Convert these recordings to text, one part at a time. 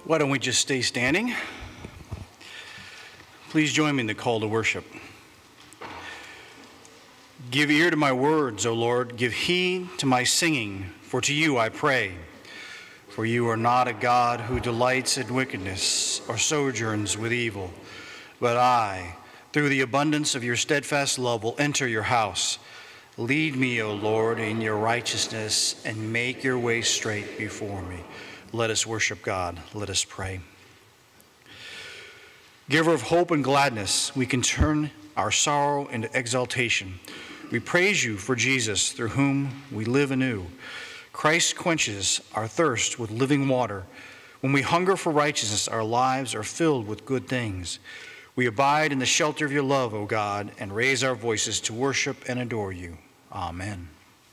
Why don't we just stay standing? Please join me in the call to worship. Give ear to my words, O Lord. Give heed to my singing, for to you I pray. For you are not a God who delights in wickedness or sojourns with evil. But I, through the abundance of your steadfast love, will enter your house. Lead me, O Lord, in your righteousness, and make your way straight before me. Let us worship God. Let us pray. Giver of hope and gladness, we can turn our sorrow into exaltation. We praise you for Jesus, through whom we live anew. Christ quenches our thirst with living water. When we hunger for righteousness, our lives are filled with good things. We abide in the shelter of your love, O God, and raise our voices to worship and adore you. Amen.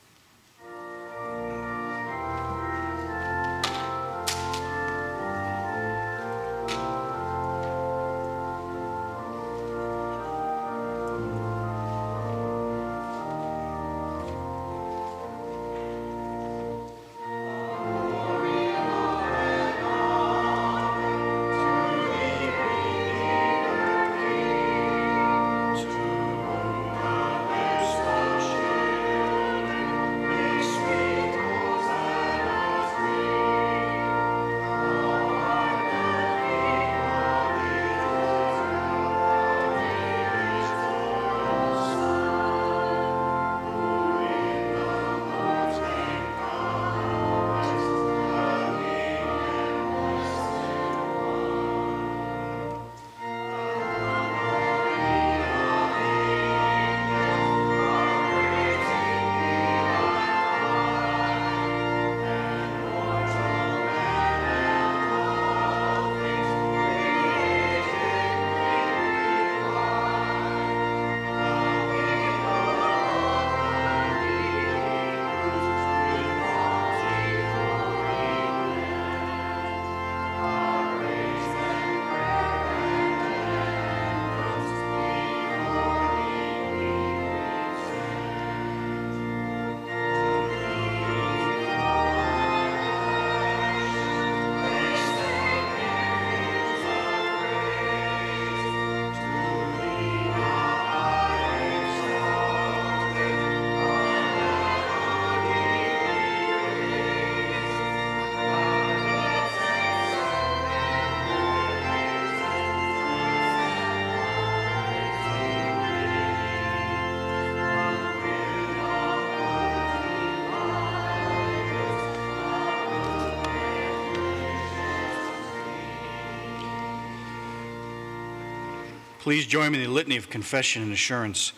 Please join me in the litany of confession and assurance.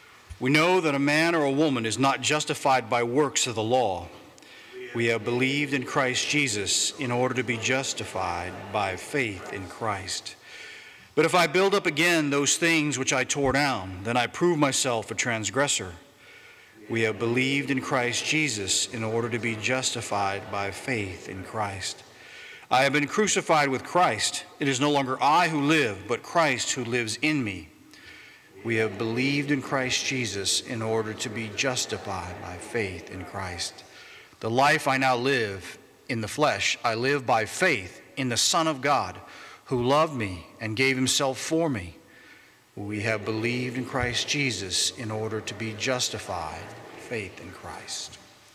We know that a man or a woman is not justified by works of the law. We have believed in Christ Jesus in order to be justified by faith in Christ. But if I build up again those things which I tore down, then I prove myself a transgressor. We have believed in Christ Jesus in order to be justified by faith in Christ. I have been crucified with Christ. It is no longer I who live, but Christ who lives in me. We have believed in Christ Jesus in order to be justified by faith in Christ. The life I now live in the flesh, I live by faith in the Son of God, who loved me and gave himself for me. We have believed in Christ Jesus in order to be justified by faith in Christ.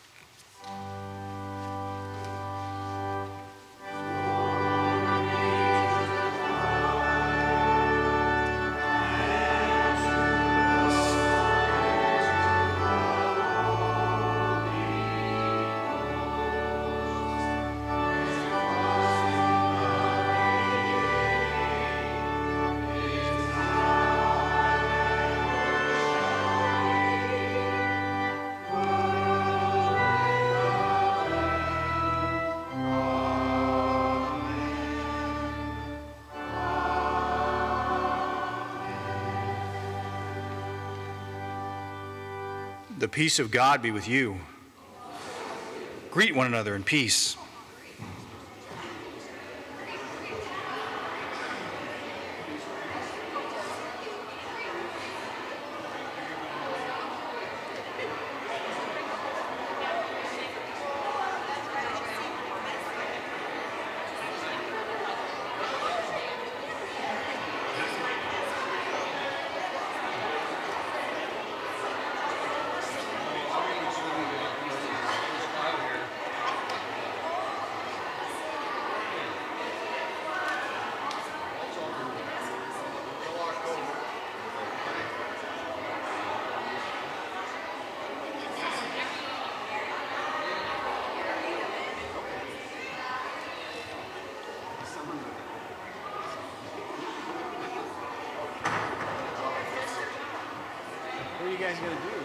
The peace of God be with you. Greet one another in peace. guys gonna do?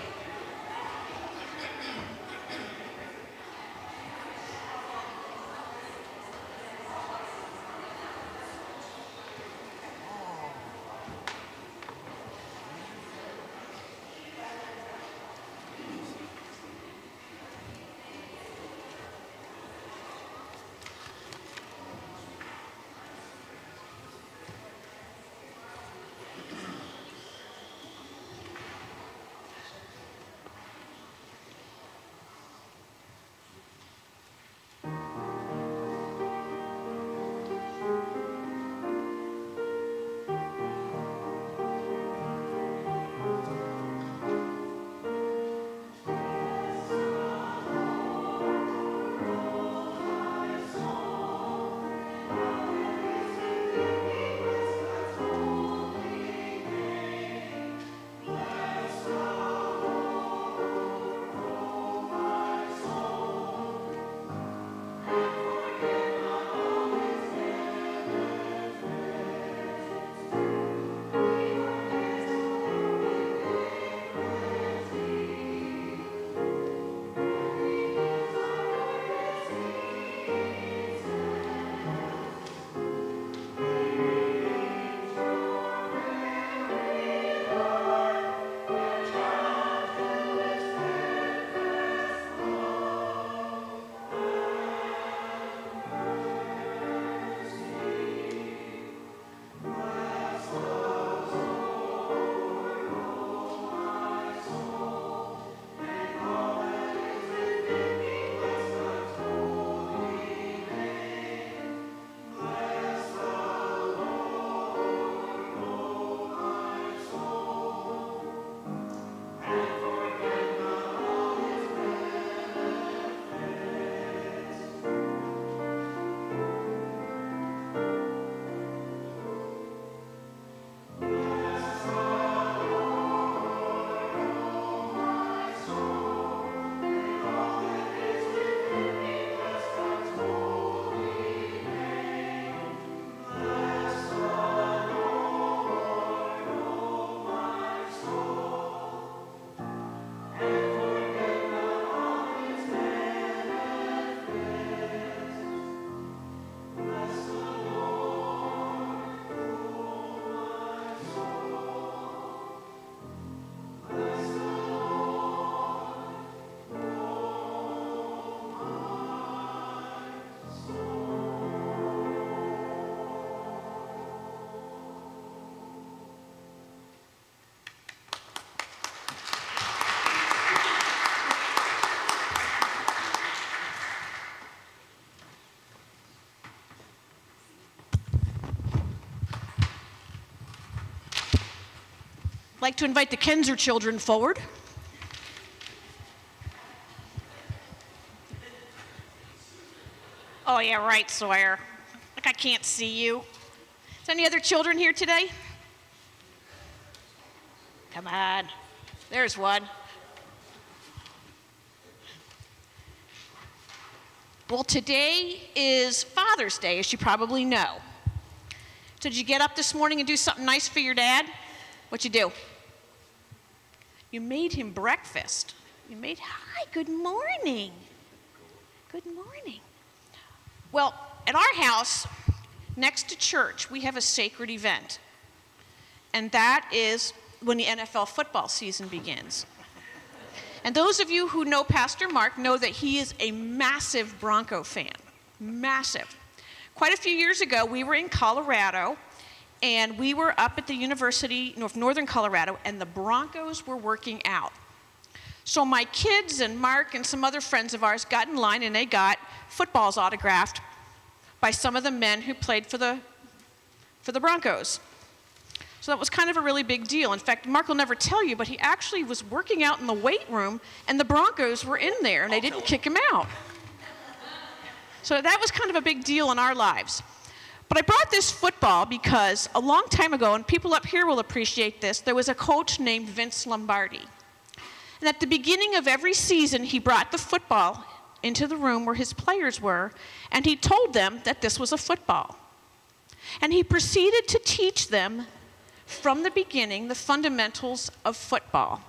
I'd like to invite the Kenzer children forward. Oh yeah, right, Sawyer. Like I can't see you. Is there any other children here today? Come on. There's one. Well, today is Father's Day, as you probably know. So did you get up this morning and do something nice for your dad? What'd you do? You made him breakfast. Hi, good morning. Good morning. Well, at our house, next to church, we have a sacred event. And that is when the NFL football season begins. And those of you who know Pastor Mark know that he is a massive Bronco fan. Massive. Quite a few years ago, we were in Colorado, and we were up at the University of Northern Colorado, and the Broncos were working out. So my kids and Mark and some other friends of ours got in line, and they got footballs autographed by some of the men who played for the Broncos. So that was kind of a really big deal. In fact, Mark will never tell you, but he actually was working out in the weight room, and the Broncos were in there, and they didn't kick him out. So that was kind of a big deal in our lives. But I brought this football because a long time ago, and people up here will appreciate this, there was a coach named Vince Lombardi. And at the beginning of every season, he brought the football into the room where his players were, and he told them that this was a football. And he proceeded to teach them from the beginning the fundamentals of football.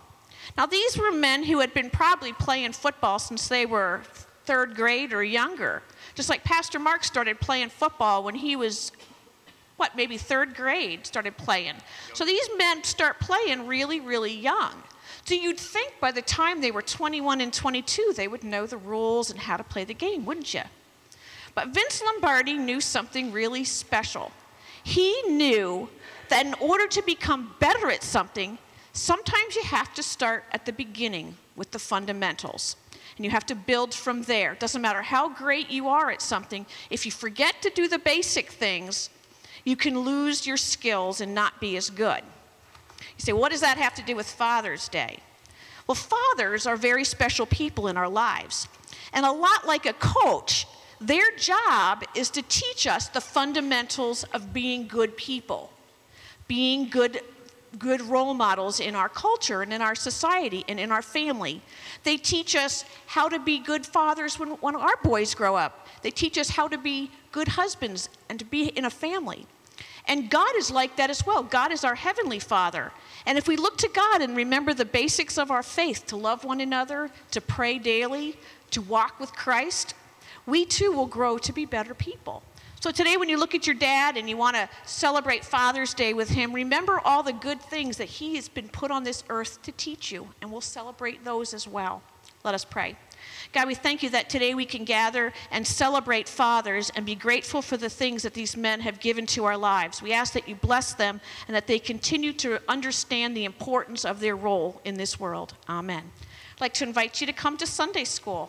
Now, these were men who had been probably playing football since they were 3rd grade or younger. Just like Pastor Mark started playing football when he was, maybe 3rd grade, started playing. So these men start playing really, really young. So you'd think by the time they were 21 and 22, they would know the rules and how to play the game, wouldn't you? But Vince Lombardi knew something really special. He knew that in order to become better at something, sometimes you have to start at the beginning with the fundamentals. And you have to build from there. It doesn't matter how great you are at something. If you forget to do the basic things, you can lose your skills and not be as good. You say, what does that have to do with Father's Day? Well, fathers are very special people in our lives. And a lot like a coach, their job is to teach us the fundamentals of being good people, being good role models in our culture and in our society and in our family. They teach us how to be good fathers when our boys grow up. They teach us how to be good husbands and to be in a family. And God is like that as well. God is our heavenly Father. And if we look to God and remember the basics of our faith, to love one another, to pray daily, to walk with Christ, we too will grow to be better people. So today when you look at your dad and you want to celebrate Father's Day with him, remember all the good things that he has been put on this earth to teach you, and we'll celebrate those as well. Let us pray. God, we thank you that today we can gather and celebrate fathers and be grateful for the things that these men have given to our lives. We ask that you bless them and that they continue to understand the importance of their role in this world. Amen. I'd like to invite you to come to Sunday school.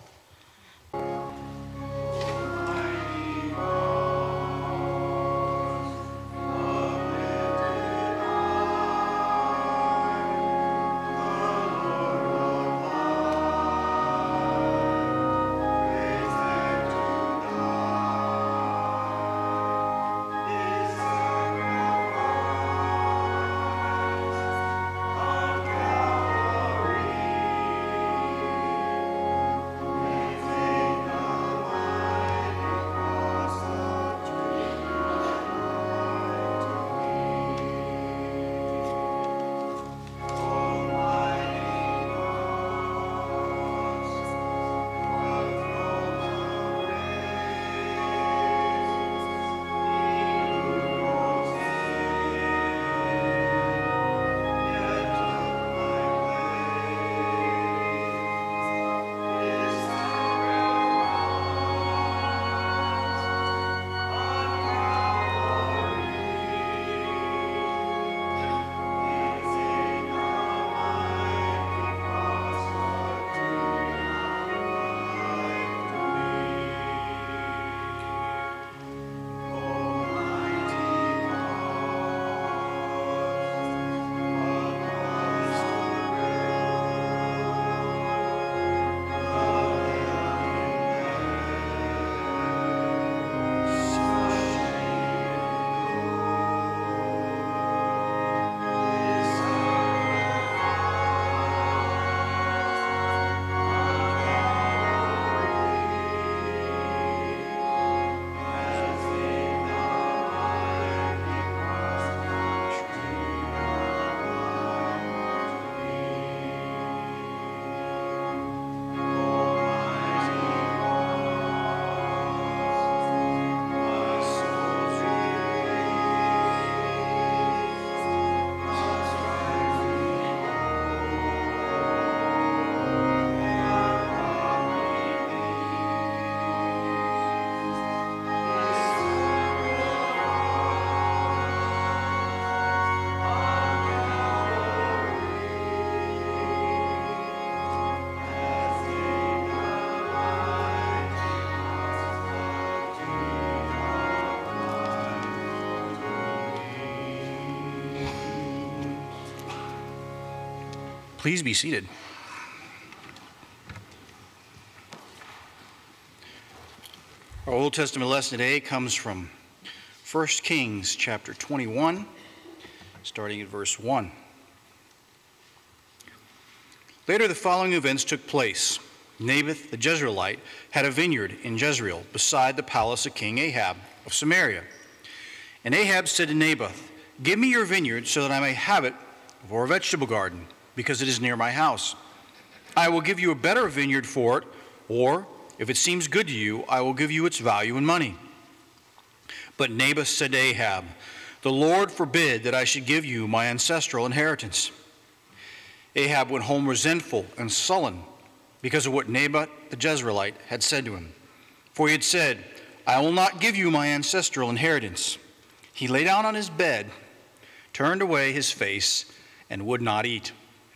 Please be seated. Our Old Testament lesson today comes from 1 Kings chapter 21, starting at verse 1. Later, the following events took place. Naboth the Jezreelite had a vineyard in Jezreel beside the palace of King Ahab of Samaria. And Ahab said to Naboth, "Give me your vineyard so that I may have it for a vegetable garden." because it is near my house. I will give you a better vineyard for it, or, if it seems good to you, I will give you its value in money." But Naboth said to Ahab, "The Lord forbid that I should give you my ancestral inheritance." Ahab went home resentful and sullen because of what Naboth the Jezreelite had said to him. For he had said, "I will not give you my ancestral inheritance." He lay down on his bed, turned away his face, and would not eat.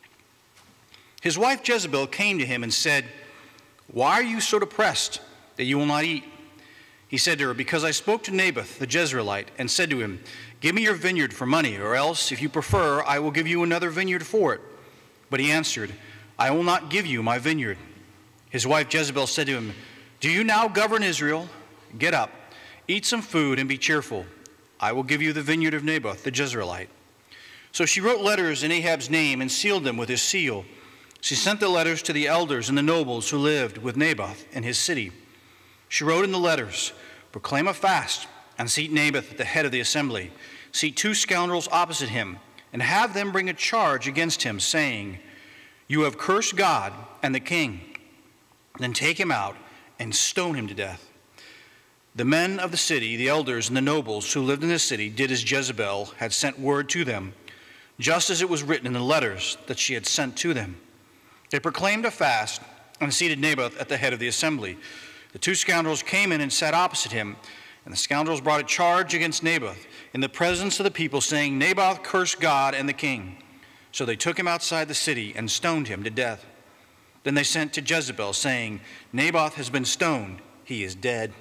His wife Jezebel came to him and said, "Why are you so depressed that you will not eat?" He said to her, "Because I spoke to Naboth the Jezreelite and said to him, 'Give me your vineyard for money, or else, if you prefer, I will give you another vineyard for it.' But he answered, 'I will not give you my vineyard.' His wife Jezebel said to him, 'Do you now govern Israel? Get up, eat some food, and be cheerful. I will give you the vineyard of Naboth the Jezreelite.' So she wrote letters in Ahab's name and sealed them with his seal. She sent the letters to the elders and the nobles who lived with Naboth in his city. She wrote in the letters, 'Proclaim a fast and seat Naboth at the head of the assembly. Seat 2 scoundrels opposite him, and have them bring a charge against him, saying, "You have cursed God and the king." Then take him out and stone him to death." The men of the city, the elders and the nobles who lived in the city, did as Jezebel had sent word to them, just as it was written in the letters that she had sent to them. They proclaimed a fast and seated Naboth at the head of the assembly. The 2 scoundrels came in and sat opposite him, and the scoundrels brought a charge against Naboth in the presence of the people, saying, "Naboth cursed God and the king." So they took him outside the city and stoned him to death. Then they sent to Jezebel, saying, "Naboth has been stoned, he is dead."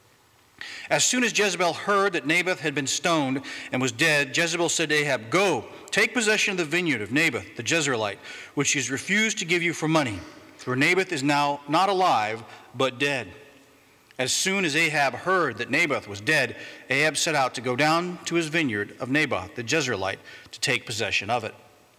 As soon as Jezebel heard that Naboth had been stoned and was dead, Jezebel said to Ahab, "Go, take possession of the vineyard of Naboth the Jezreelite, which he has refused to give you for money, for Naboth is now not alive, but dead." As soon as Ahab heard that Naboth was dead, Ahab set out to go down to his vineyard of Naboth the Jezreelite to take possession of it.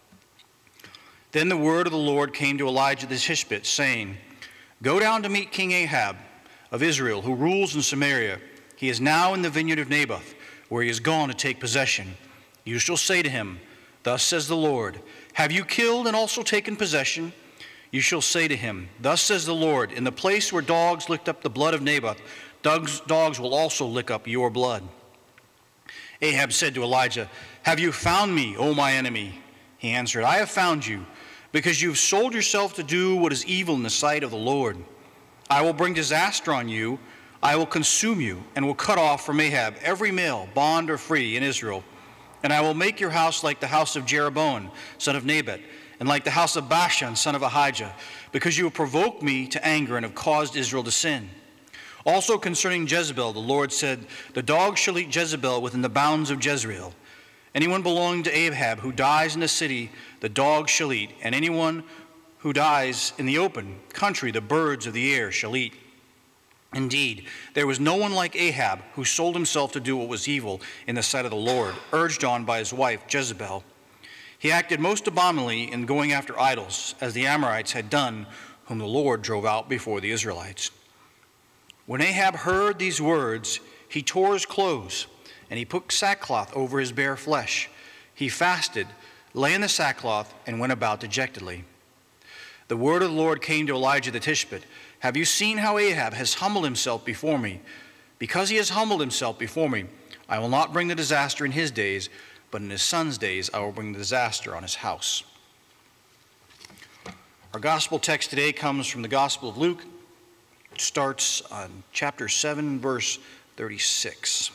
Then the word of the Lord came to Elijah the Tishbite, saying, "Go down to meet King Ahab of Israel, who rules in Samaria. He is now in the vineyard of Naboth, where he has gone to take possession. You shall say to him, 'Thus says the Lord, have you killed and also taken possession?' You shall say to him, 'Thus says the Lord, in the place where dogs licked up the blood of Naboth, dogs will also lick up your blood.'" Ahab said to Elijah, "Have you found me, O my enemy?" He answered, "I have found you, because you have sold yourself to do what is evil in the sight of the Lord. I will bring disaster on you. I will consume you, and will cut off from Ahab every male, bond or free, in Israel. And I will make your house like the house of Jeroboam, son of Nebat, and like the house of Baasha, son of Ahijah, because you have provoked me to anger and have caused Israel to sin." Also concerning Jezebel, the Lord said, "The dogs shall eat Jezebel within the bounds of Jezreel. Anyone belonging to Ahab who dies in the city, the dogs shall eat, and anyone who dies in the open country, the birds of the air shall eat." Indeed, there was no one like Ahab who sold himself to do what was evil in the sight of the Lord, urged on by his wife Jezebel. He acted most abominably in going after idols, as the Amorites had done, whom the Lord drove out before the Israelites. When Ahab heard these words, he tore his clothes, and he put sackcloth over his bare flesh. He fasted, lay in the sackcloth, and went about dejectedly. The word of the Lord came to Elijah the Tishbite, "Have you seen how Ahab has humbled himself before me? Because he has humbled himself before me, I will not bring the disaster in his days, but in his son's days I will bring the disaster on his house." Our gospel text today comes from the Gospel of Luke. It starts on chapter 7, verse 36.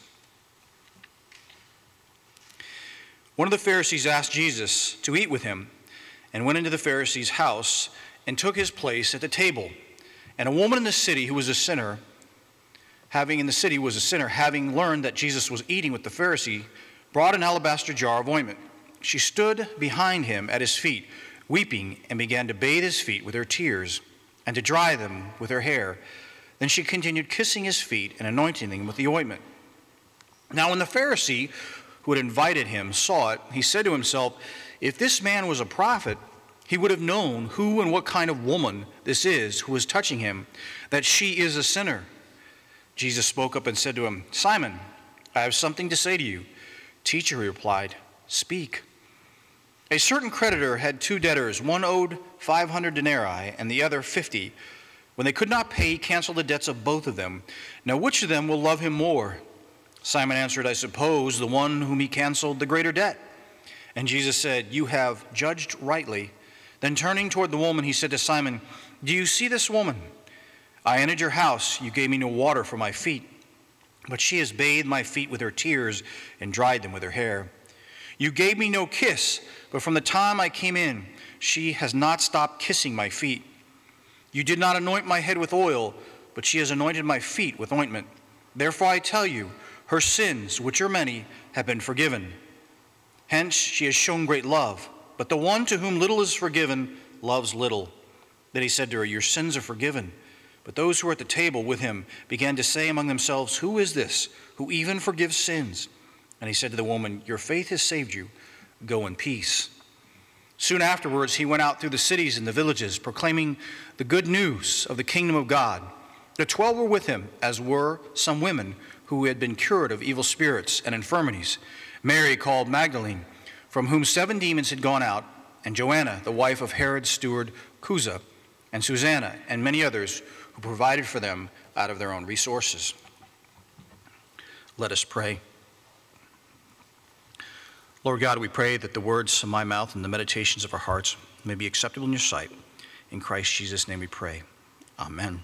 One of the Pharisees asked Jesus to eat with him, and went into the Pharisee's house and took his place at the table. And a woman in the city who was a sinner, having learned that Jesus was eating with the Pharisee, brought an alabaster jar of ointment. She stood behind him at his feet, weeping, and began to bathe his feet with her tears and to dry them with her hair. Then she continued kissing his feet and anointing them with the ointment. Now when the Pharisee who had invited him saw it, he said to himself, "If this man was a prophet, he would have known who and what kind of woman this is who is touching him, that she is a sinner." Jesus spoke up and said to him, "Simon, I have something to say to you." "Teacher," he replied, "speak." A certain creditor had 2 debtors. One owed 500 denarii and the other 50. When they could not pay, he canceled the debts of both of them. Now which of them will love him more? Simon answered, I suppose the one whom he canceled the greater debt. And Jesus said, you have judged rightly. Then turning toward the woman, he said to Simon, do you see this woman? I entered your house. You gave me no water for my feet, but she has bathed my feet with her tears and dried them with her hair. You gave me no kiss, but from the time I came in, she has not stopped kissing my feet. You did not anoint my head with oil, but she has anointed my feet with ointment. Therefore I tell you, her sins, which are many, have been forgiven. Hence she has shown great love. But the one to whom little is forgiven loves little. Then he said to her, your sins are forgiven. But those who were at the table with him began to say among themselves, who is this who even forgives sins? And he said to the woman, your faith has saved you. Go in peace. Soon afterwards he went out through the cities and the villages, proclaiming the good news of the kingdom of God. The 12 were with him, as were some women who had been cured of evil spirits and infirmities. Mary called Magdalene, from whom 7 demons had gone out, and Joanna, the wife of Herod's steward Chuza, and Susanna, and many others who provided for them out of their own resources. Let us pray. Lord God, we pray that the words of my mouth and the meditations of our hearts may be acceptable in your sight. In Christ Jesus' name we pray. Amen.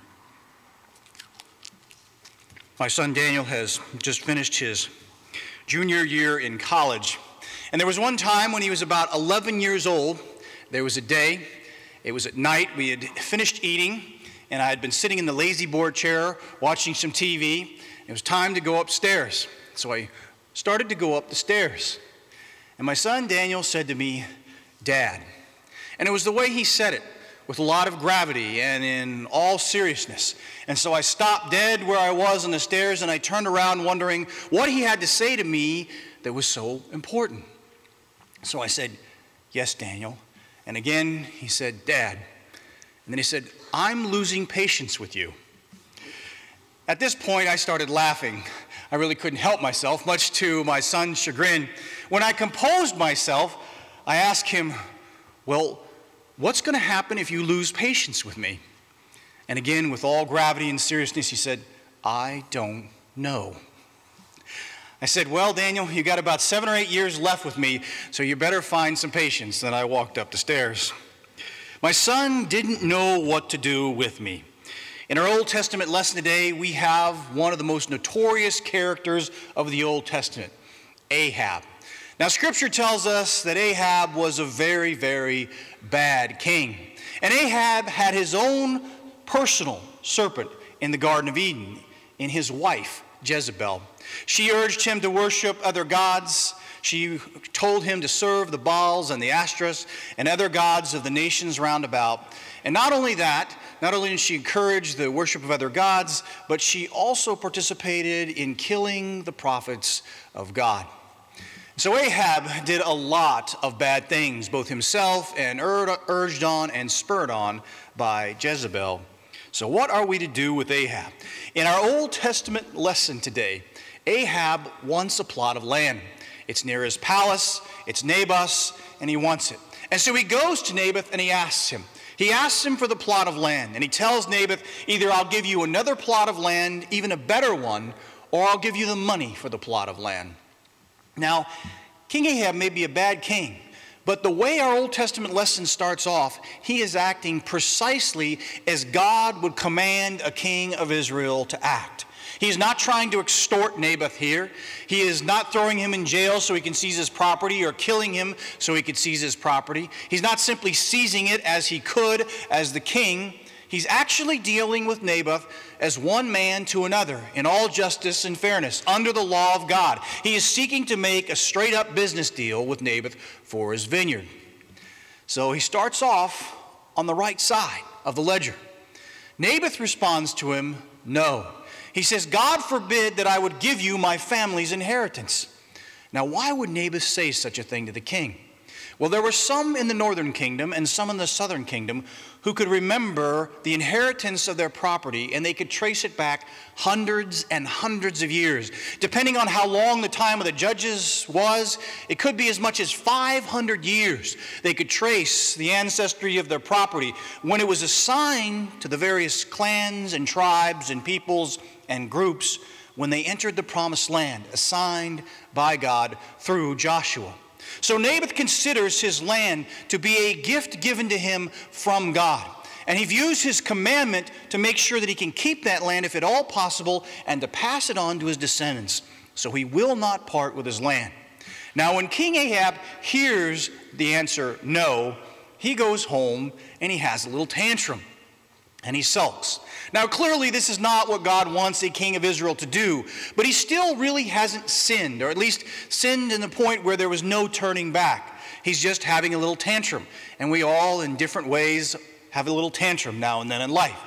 My son Daniel has just finished his junior year in college. And there was one time when he was about 11 years old. There was a day, it was at night, we had finished eating, and I had been sitting in the lazy boy chair watching some TV. It was time to go upstairs. So I started to go up the stairs. And my son Daniel said to me, Dad. And it was the way he said it, with a lot of gravity and in all seriousness. And so I stopped dead where I was on the stairs, and I turned around wondering what he had to say to me that was so important. So I said, yes, Daniel. And again, he said, Dad. And then he said, I'm losing patience with you. At this point, I started laughing. I really couldn't help myself, much to my son's chagrin. When I composed myself, I asked him, well, what's going to happen if you lose patience with me? And again, with all gravity and seriousness, he said, I don't know. I said, well, Daniel, you got about 7 or 8 years left with me, so you better find some patience. Then I walked up the stairs. My son didn't know what to do with me. In our Old Testament lesson today, we have one of the most notorious characters of the Old Testament, Ahab. Now, Scripture tells us that Ahab was a very, very bad king. And Ahab had his own personal serpent in the Garden of Eden, in his wife, Jezebel. She urged him to worship other gods. She told him to serve the Baals and the Ashtoreths and other gods of the nations round about. And not only that, not only did she encourage the worship of other gods, but she also participated in killing the prophets of God. So Ahab did a lot of bad things, both himself and urged on and spurred on by Jezebel. So what are we to do with Ahab? In our Old Testament lesson today, Ahab wants a plot of land. It's near his palace, it's Naboth's, and he wants it. And so he goes to Naboth and he asks him. He asks him for the plot of land, and he tells Naboth, either I'll give you another plot of land, even a better one, or I'll give you the money for the plot of land. Now, King Ahab may be a bad king, but the way our Old Testament lesson starts off, he is acting precisely as God would command a king of Israel to act. He is not trying to extort Naboth here. He is not throwing him in jail so he can seize his property or killing him so he could seize his property. He's not simply seizing it as he could as the king. He's actually dealing with Naboth as one man to another in all justice and fairness under the law of God. He is seeking to make a straight-up business deal with Naboth for his vineyard. So he starts off on the right side of the ledger. Naboth responds to him, no. He says, God forbid that I would give you my family's inheritance. Now, why would Naboth say such a thing to the king? Well, there were some in the northern kingdom and some in the southern kingdom who could remember the inheritance of their property, and they could trace it back hundreds and hundreds of years. Depending on how long the time of the judges was, it could be as much as 500 years. They could trace the ancestry of their property when it was assigned to the various clans and tribes and peoples and groups when they entered the promised land, assigned by God through Joshua. So Naboth considers his land to be a gift given to him from God. And he views his commandment to make sure that he can keep that land if at all possible and to pass it on to his descendants. So he will not part with his land. Now when King Ahab hears the answer no, he goes home and he has a little tantrum and he sulks. Now clearly this is not what God wants a king of Israel to do, but he still really hasn't sinned, or at least sinned in the point where there was no turning back. He's just having a little tantrum, and we all in different ways have a little tantrum now and then in life.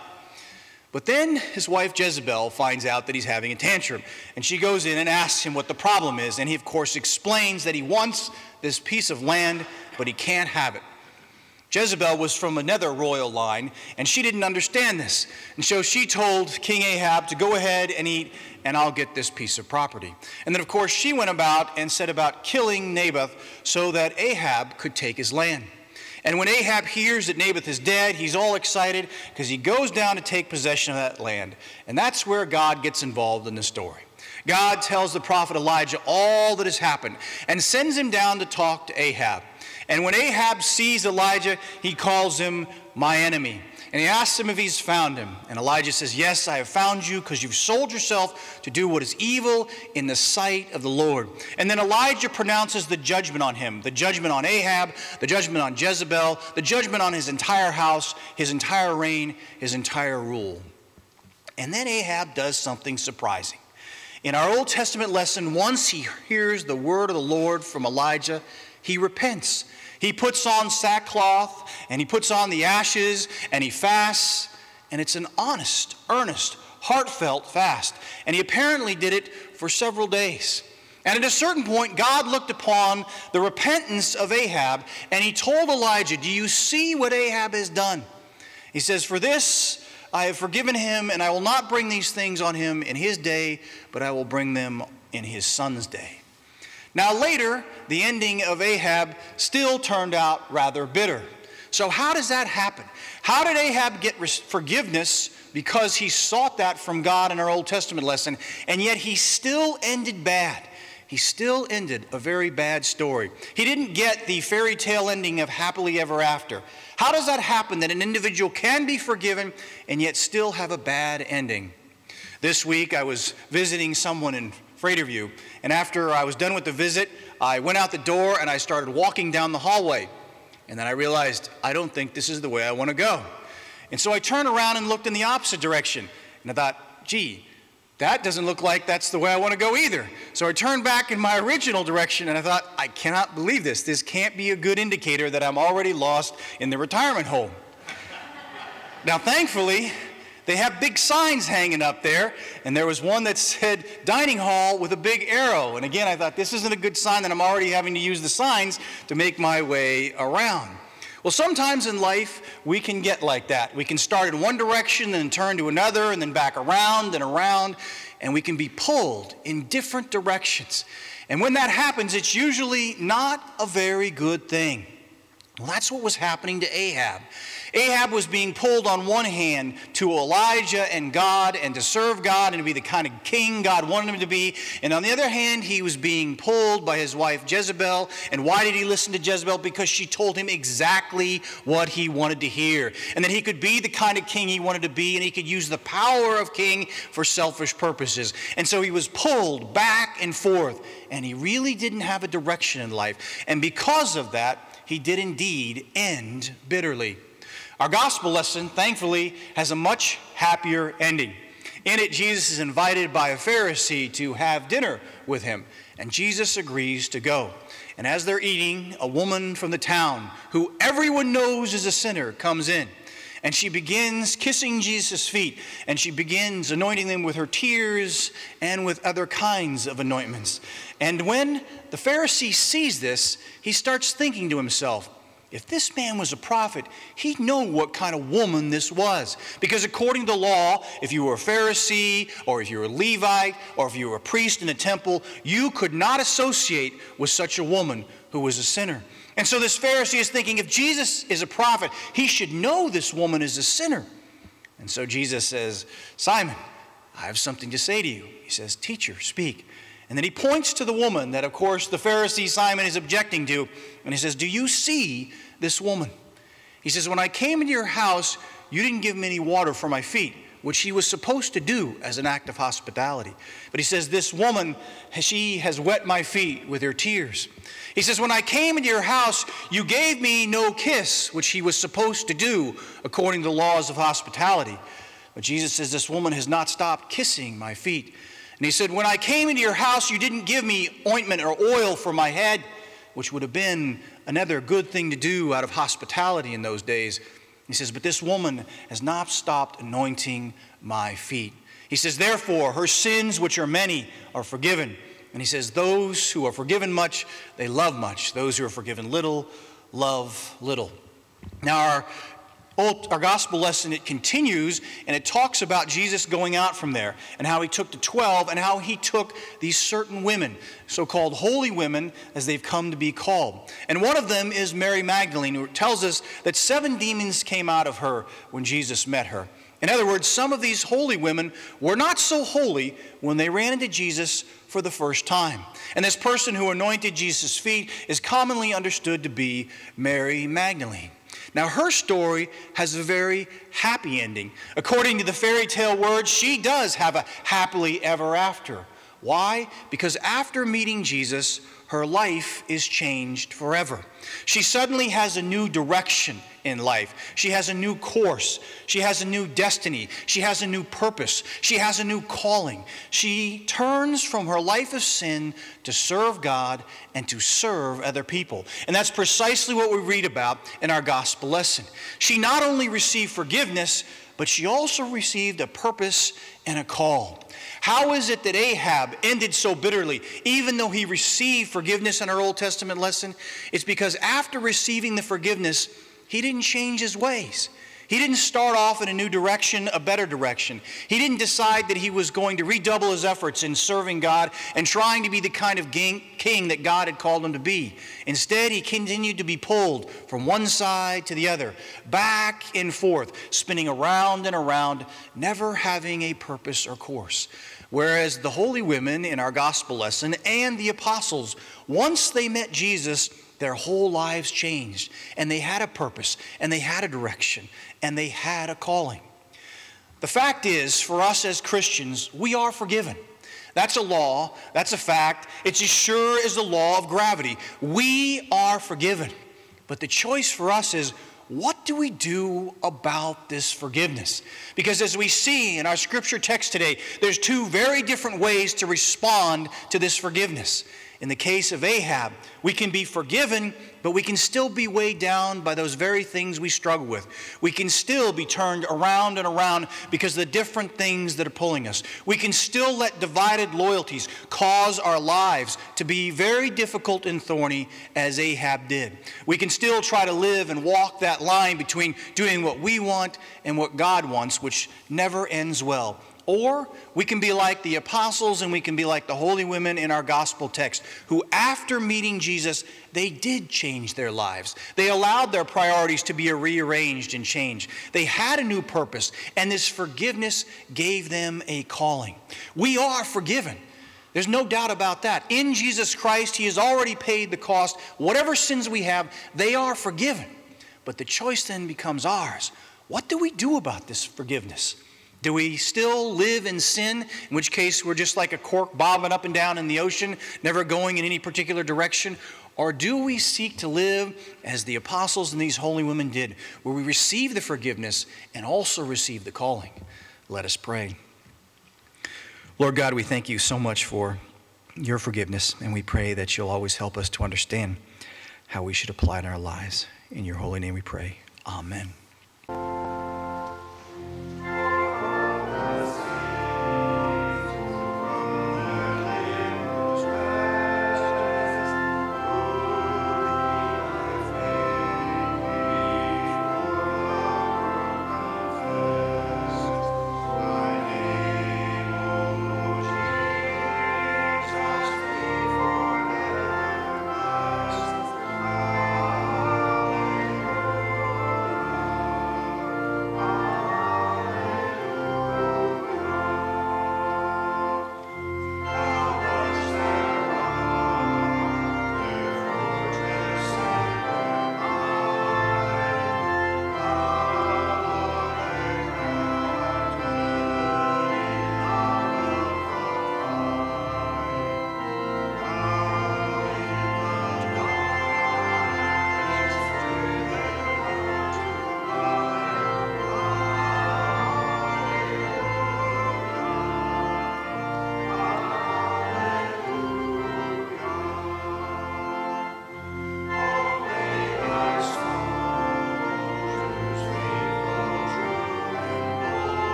But then his wife Jezebel finds out that he's having a tantrum, and she goes in and asks him what the problem is, and he of course explains that he wants this piece of land, but he can't have it. Jezebel was from another royal line, and she didn't understand this. And so she told King Ahab to go ahead and eat, and I'll get this piece of property. And then, of course, she went about and set about killing Naboth so that Ahab could take his land. And when Ahab hears that Naboth is dead, he's all excited because he goes down to take possession of that land. And that's where God gets involved in the story. God tells the prophet Elijah all that has happened and sends him down to talk to Ahab. And when Ahab sees Elijah, he calls him my enemy. And he asks him if he's found him. And Elijah says, yes, I have found you because you've sold yourself to do what is evil in the sight of the Lord. And then Elijah pronounces the judgment on him, the judgment on Ahab, the judgment on Jezebel, the judgment on his entire house, his entire reign, his entire rule. And then Ahab does something surprising. In our Old Testament lesson, once he hears the word of the Lord from Elijah, he repents. He puts on sackcloth, and he puts on the ashes, and he fasts, and it's an honest, earnest, heartfelt fast. And he apparently did it for several days. And at a certain point, God looked upon the repentance of Ahab, and he told Elijah, do you see what Ahab has done? He says, for this I have forgiven him, and I will not bring these things on him in his day, but I will bring them in his son's day. Now later, the ending of Ahab still turned out rather bitter. So how does that happen? How did Ahab get forgiveness because he sought that from God in our Old Testament lesson, and yet he still ended bad? He still ended a very bad story. He didn't get the fairy tale ending of happily ever after. How does that happen that an individual can be forgiven and yet still have a bad ending? This week I was visiting someone in Freighterview, and after I was done with the visit, I went out the door and I started walking down the hallway. And then I realized, I don't think this is the way I want to go. And so I turned around and looked in the opposite direction. And I thought, gee, that doesn't look like that's the way I want to go either. So I turned back in my original direction and I thought, I cannot believe this. This can't be a good indicator that I'm already lost in the retirement home. Now, thankfully, they have big signs hanging up there, and there was one that said dining hall with a big arrow. And again, I thought this isn't a good sign that I'm already having to use the signs to make my way around. Well, sometimes in life, we can get like that. We can start in one direction and turn to another and then back around, and we can be pulled in different directions. And when that happens, it's usually not a very good thing. Well, that's what was happening to Ahab. Ahab was being pulled on one hand to Elijah and God and to serve God and to be the kind of king God wanted him to be. And on the other hand, he was being pulled by his wife Jezebel. And why did he listen to Jezebel? Because she told him exactly what he wanted to hear. And that he could be the kind of king he wanted to be, and he could use the power of king for selfish purposes. And so he was pulled back and forth, and he really didn't have a direction in life. And because of that, he did indeed end bitterly. Our gospel lesson, thankfully, has a much happier ending. In it, Jesus is invited by a Pharisee to have dinner with him, and Jesus agrees to go. And as they're eating, a woman from the town, who everyone knows is a sinner, comes in. And she begins kissing Jesus' feet, and she begins anointing them with her tears and with other kinds of anointments. And when the Pharisee sees this, he starts thinking to himself, if this man was a prophet, he'd know what kind of woman this was. Because according to law, if you were a Pharisee, or if you were a Levite, or if you were a priest in a temple, you could not associate with such a woman who was a sinner. And so this Pharisee is thinking, if Jesus is a prophet, he should know this woman is a sinner. And so Jesus says, Simon, I have something to say to you. He says, teacher, speak. And then he points to the woman that, of course, the Pharisee Simon is objecting to. And he says, do you see this woman? He says, when I came into your house, you didn't give me any water for my feet, which he was supposed to do as an act of hospitality. But he says, this woman, she has wet my feet with her tears. He says, when I came into your house, you gave me no kiss, which he was supposed to do according to the laws of hospitality. But Jesus says, this woman has not stopped kissing my feet. And he said, when I came into your house, you didn't give me ointment or oil for my head, which would have been another good thing to do out of hospitality in those days. He says, but this woman has not stopped anointing my feet. He says, therefore, her sins, which are many, are forgiven. And he says, those who are forgiven much, they love much. Those who are forgiven little, love little. Now, our gospel lesson, it continues, and it talks about Jesus going out from there and how he took the 12 and how he took these certain women, so-called holy women, as they've come to be called. And one of them is Mary Magdalene, who tells us that 7 demons came out of her when Jesus met her. In other words, some of these holy women were not so holy when they ran into Jesus for the first time. And this person who anointed Jesus' feet is commonly understood to be Mary Magdalene. Now, her story has a very happy ending. According to the fairy tale words, she does have a happily ever after. Why? Because after meeting Jesus, her life is changed forever. She suddenly has a new direction in life. She has a new course. She has a new destiny. She has a new purpose. She has a new calling. She turns from her life of sin to serve God and to serve other people. And that's precisely what we read about in our gospel lesson. She not only received forgiveness, but she also received a purpose and a call. How is it that Ahab ended so bitterly, even though he received forgiveness in our Old Testament lesson? It's because after receiving the forgiveness, he didn't change his ways. He didn't start off in a new direction, a better direction. He didn't decide that he was going to redouble his efforts in serving God and trying to be the kind of king that God had called him to be. Instead, he continued to be pulled from one side to the other, back and forth, spinning around and around, never having a purpose or course. Whereas the holy women in our gospel lesson and the apostles, once they met Jesus, their whole lives changed, and they had a purpose, and they had a direction, and they had a calling. The fact is, for us as Christians, we are forgiven. That's a law. That's a fact. It's as sure as the law of gravity. We are forgiven. But the choice for us is, what do we do about this forgiveness? Because as we see in our scripture text today, there's 2 very different ways to respond to this forgiveness. In the case of Ahab, we can be forgiven, but we can still be weighed down by those very things we struggle with. We can still be turned around and around because of the different things that are pulling us. We can still let divided loyalties cause our lives to be very difficult and thorny, as Ahab did. We can still try to live and walk that line between doing what we want and what God wants, which never ends well. Or we can be like the apostles and we can be like the holy women in our gospel text, who after meeting Jesus, they did change their lives. They allowed their priorities to be rearranged and changed. They had a new purpose, and this forgiveness gave them a calling. We are forgiven. There's no doubt about that. In Jesus Christ, he has already paid the cost. Whatever sins we have, they are forgiven. But the choice then becomes ours. What do we do about this forgiveness? Do we still live in sin, in which case we're just like a cork bobbing up and down in the ocean, never going in any particular direction? Or do we seek to live as the apostles and these holy women did, where we receive the forgiveness and also receive the calling? Let us pray. Lord God, we thank you so much for your forgiveness, and we pray that you'll always help us to understand how we should apply it in our lives. In your holy name we pray. Amen.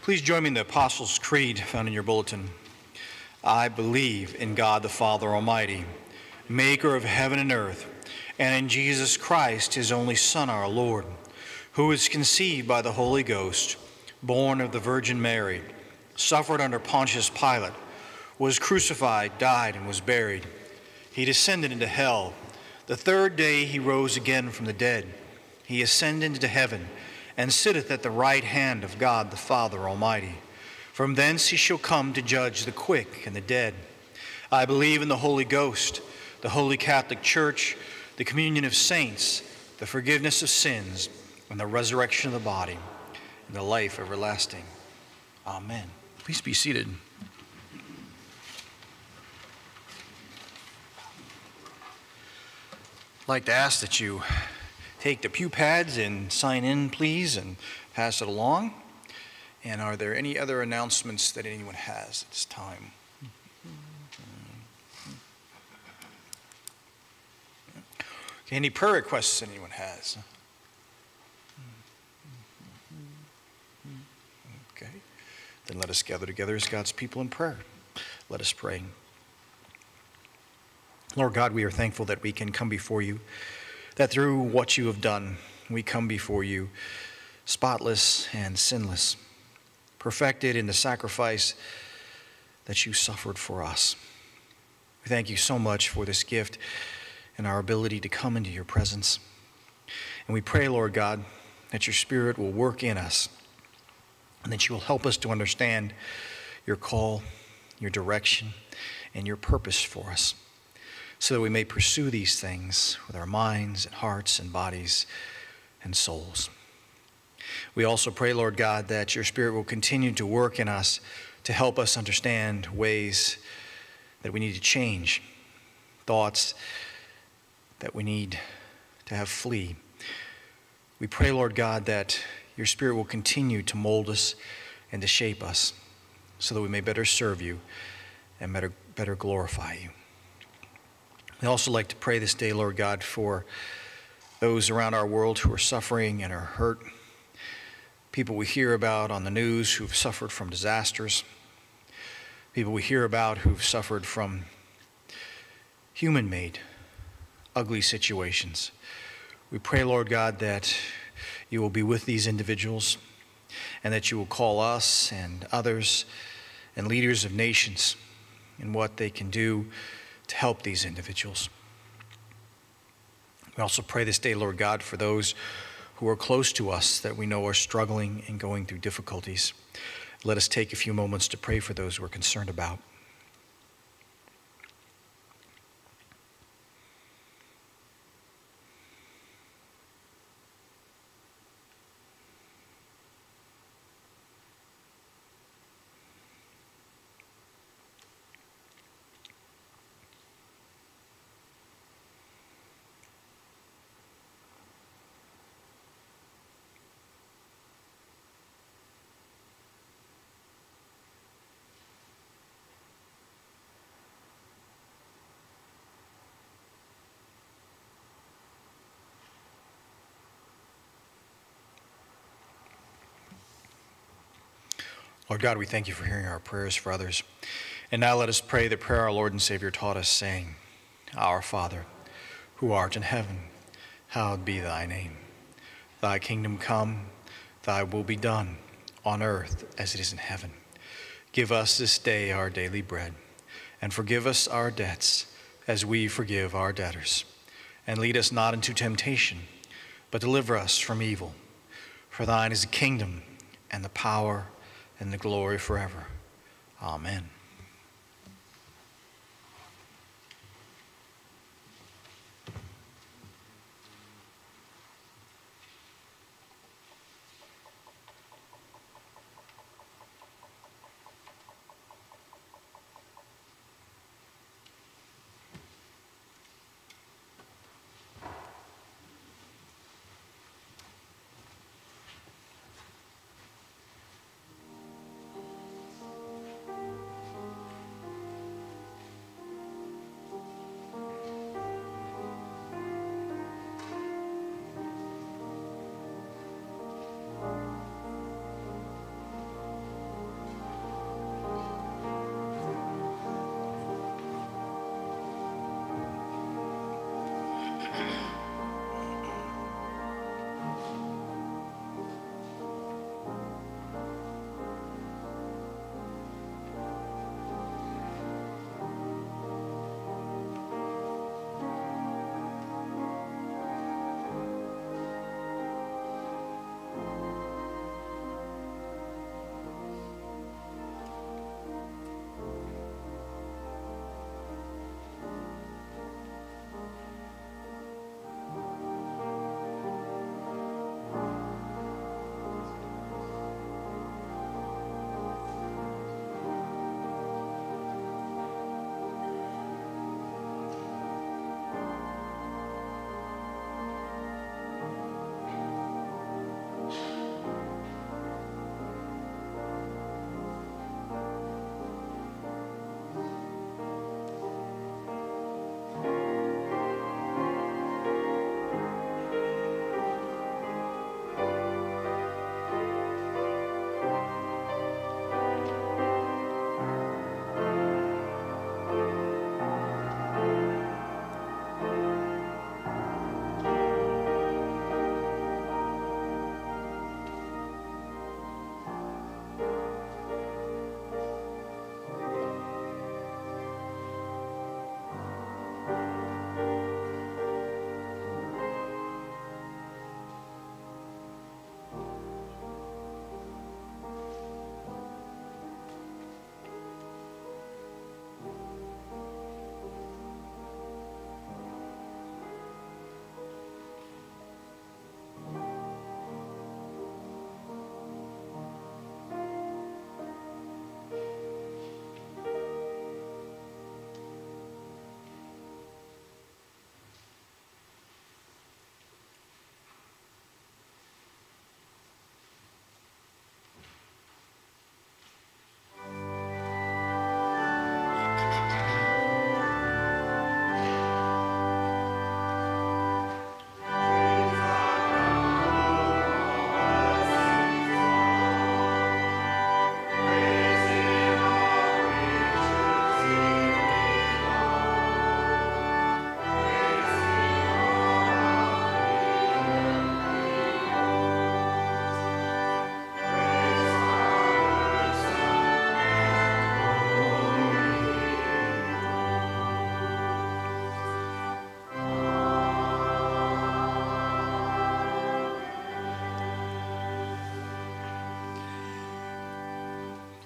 Please join me in the Apostles' Creed found in your bulletin. I believe in God the Father Almighty, maker of heaven and earth, and in Jesus Christ, his only Son, our Lord, who was conceived by the Holy Ghost, born of the Virgin Mary, suffered under Pontius Pilate, was crucified, died, and was buried. He descended into hell. The third day he rose again from the dead. He ascended into heaven, and sitteth at the right hand of God the Father Almighty. From thence he shall come to judge the quick and the dead. I believe in the Holy Ghost, the Holy Catholic Church, the communion of saints, the forgiveness of sins, and the resurrection of the body, and the life everlasting. Amen. Please be seated. I'd like to ask that you take the pew pads and sign in, please, and pass it along. And are there any other announcements that anyone has at this time? Okay, any prayer requests anyone has? Okay, then let us gather together as God's people in prayer. Let us pray. Lord God, we are thankful that we can come before you, that through what you have done, we come before you spotless and sinless, perfected in the sacrifice that you suffered for us. We thank you so much for this gift and our ability to come into your presence. And we pray, Lord God, that your Spirit will work in us and that you will help us to understand your call, your direction, and your purpose for us, so that we may pursue these things with our minds and hearts and bodies and souls. We also pray, Lord God, that your Spirit will continue to work in us to help us understand ways that we need to change, thoughts that we need to have flee. We pray, Lord God, that your Spirit will continue to mold us and to shape us so that we may better serve you and better glorify you. We also like to pray this day, Lord God, for those around our world who are suffering and are hurt, people we hear about on the news who've suffered from disasters, people we hear about who've suffered from human-made, ugly situations. We pray, Lord God, that you will be with these individuals and that you will call us and others and leaders of nations in what they can do to help these individuals. We also pray this day, Lord God, for those who are close to us that we know are struggling and going through difficulties. Let us take a few moments to pray for those we're concerned about. Lord God, we thank you for hearing our prayers for others. And now let us pray the prayer our Lord and Savior taught us, saying, Our Father, who art in heaven, hallowed be thy name. Thy kingdom come, thy will be done, on earth as it is in heaven. Give us this day our daily bread, and forgive us our debts as we forgive our debtors. And lead us not into temptation, but deliver us from evil. For thine is the kingdom and the power and the glory forever. Amen.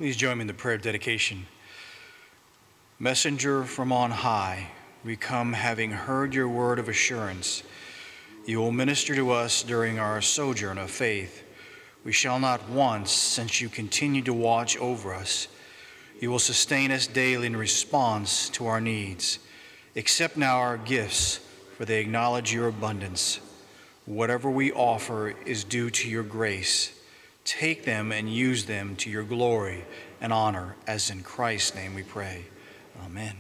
Please join me in the prayer of dedication. Messenger from on high, we come having heard your word of assurance. You will minister to us during our sojourn of faith. We shall not want, since you continue to watch over us. You will sustain us daily in response to our needs. Accept now our gifts, for they acknowledge your abundance. Whatever we offer is due to your grace. Take them and use them to your glory and honor, as in Christ's name we pray. Amen.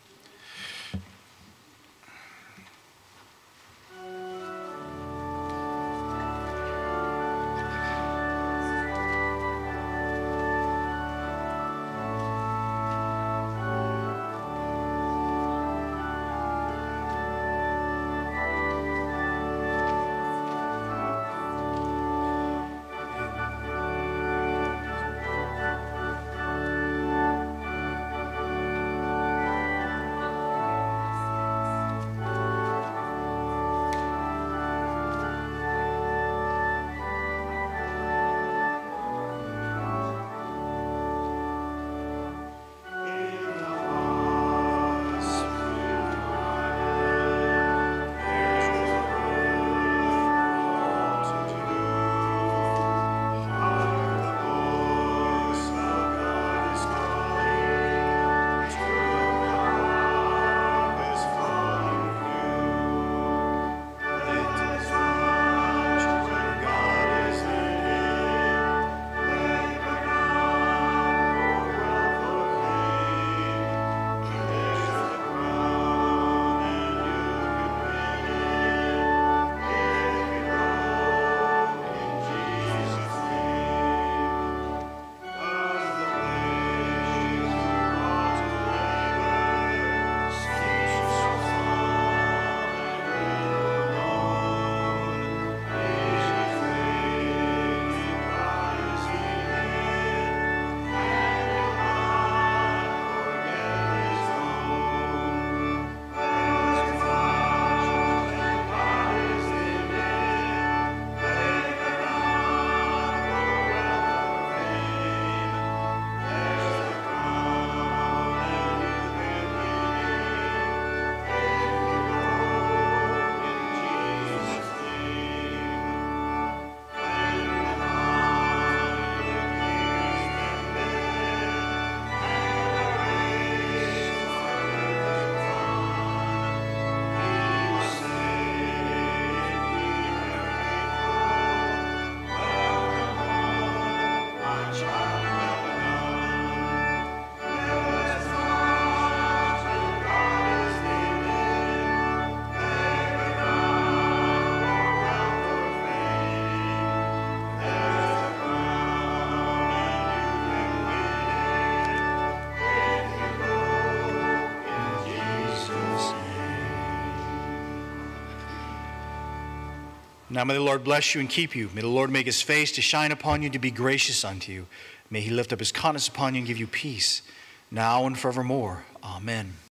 Now may the Lord bless you and keep you. May the Lord make his face to shine upon you, to be gracious unto you. May he lift up his countenance upon you and give you peace, now and forevermore. Amen.